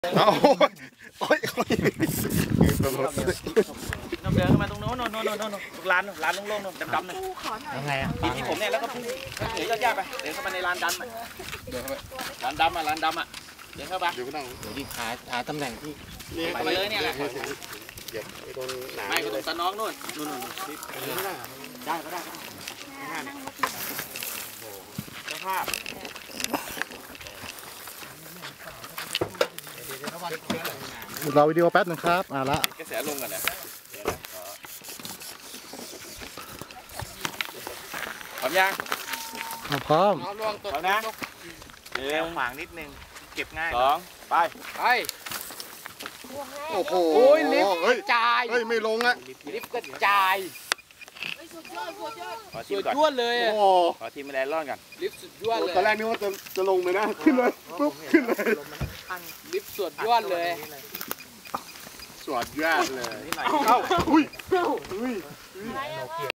โอ้ยน้ำเดือดขึ้นมาตรงโน้นร้านโล่งๆดำๆหนึ่งยังไงอ่ะปีที่ผมเนี่ยแล้วก็พุ่งเหนือยอดหญ้าไปเดินเข้ามาในร้านดำอ่ะเดินเข้าไปร้านดำอ่ะเดินเข้าไปเดี๋ยวก็ต้องเดี๋ยวดิหาตำแหน่งที่ไปเลยเนี่ยแหละเหยียบไอ้ตรงหนาไม่ก็ตรงตะน้องนู่นได้ก็ได้เจ้าภาพเราวิดีโอแป๊บนึงครับละกระแสลงกันนะพร้อมยังพร้อมพร้อมนะขวางนิดนึงเก็บง่าย 2ไปโอ้โหลิฟต์กระจายเฮ้ยไม่ลงอ่ะลิฟต์กระจายสุดยอดเลยขอทีมแมลงร่อนกันลิฟต์สุดยอดเลยตอนแรกนึกว่าจะลงไปนะขึ้นเลยปุ๊บขึ้นเลยลิฟต์สุดยอดเลยสวดยอดเลยเอ้าอุ้ย